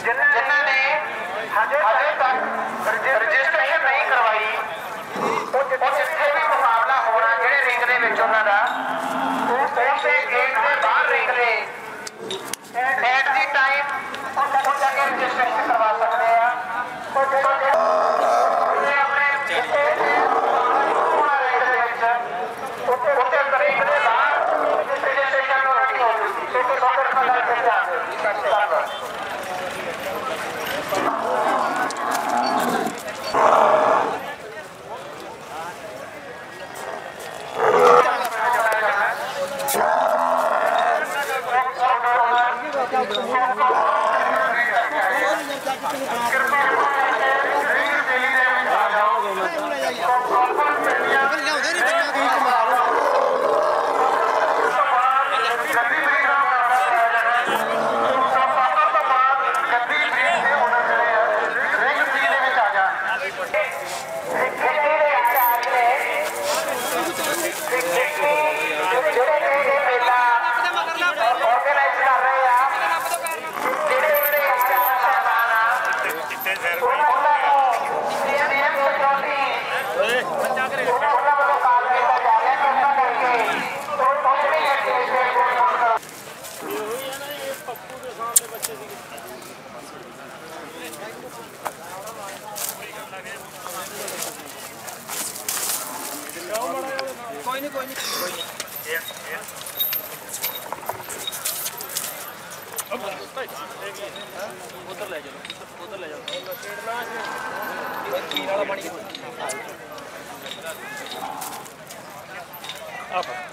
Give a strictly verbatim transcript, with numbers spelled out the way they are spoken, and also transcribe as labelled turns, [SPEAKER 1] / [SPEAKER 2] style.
[SPEAKER 1] जिन्हों ने हजे तक रजिस्ट्रेशन नहीं करवाई वो जिथे भी मुकाबला होना जिहड़े रिंग दे विच उन्हां दा उसे गेट के बाहर रिंग दे एट दी टाइम उन्होंने जाके रजिस्ट्रेशन करवा सकते हैं। कोई नहीं कोई नहीं कोई नहीं उधर ले चलो उधर ले जाओ खीर वाला पानी